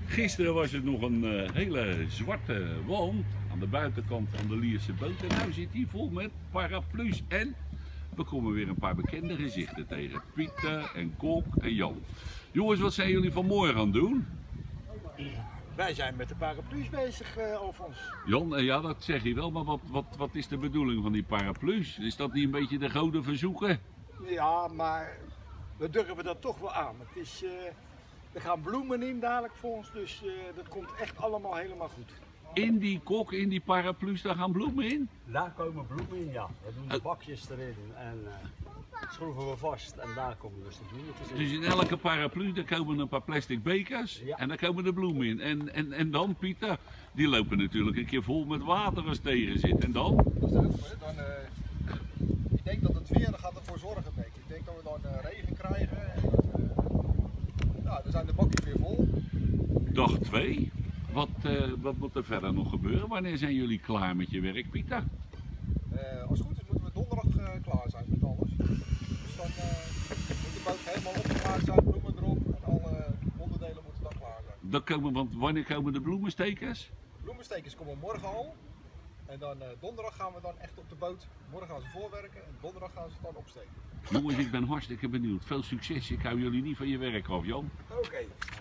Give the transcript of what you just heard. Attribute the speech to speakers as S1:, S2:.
S1: Gisteren was het nog een hele zwarte wand aan de buitenkant van de Lierse boot. En nu zit hij vol met paraplu's. En we komen weer een paar bekende gezichten tegen. Pieter en Kok en Jan. Jongens, wat zijn jullie vanmorgen aan het doen?
S2: Wij zijn met de paraplu's bezig, Alfons.
S1: Jan, ja, dat zeg je wel, maar wat is de bedoeling van die paraplu's? Is dat niet een beetje de goden verzoeken?
S2: Ja, maar we durven dat toch wel aan. Het is, er gaan bloemen in dadelijk voor ons, dus dat komt echt allemaal helemaal goed.
S1: In die kok, in die paraplu's, daar gaan bloemen in?
S3: Daar komen bloemen in, ja. We doen de bakjes erin en schroeven we vast en daar komen dus de bloemetjes in.
S1: Dus in elke paraplu daar komen een paar plastic bekers en daar komen de bloemen in. En dan, Pieter, die lopen natuurlijk een keer vol met water als het tegen zit. En dan?
S4: Dat is ook, ik denk dat het weer gaat ervoor zorgen, denk ik. Ik denk dat we dan regen krijgen. En, dan zijn de bakjes weer vol.
S1: Dag 2. Wat moet er verder nog gebeuren? Wanneer zijn jullie klaar met je werk, Pieter?
S4: Als het goed is moeten we donderdag klaar zijn met alles. Dus dan moet de boot helemaal opgemaakt zijn, bloemen erop en alle onderdelen moeten dan klaar zijn.
S1: Want wanneer komen de bloemenstekers?
S4: Bloemenstekers komen morgen al. En dan donderdag gaan we dan echt op de boot. Morgen gaan ze voorwerken en donderdag gaan ze het dan opsteken.
S1: Jongens, ik ben hartstikke benieuwd. Veel succes. Ik hou jullie niet van je werk af, Jan.
S2: Oké.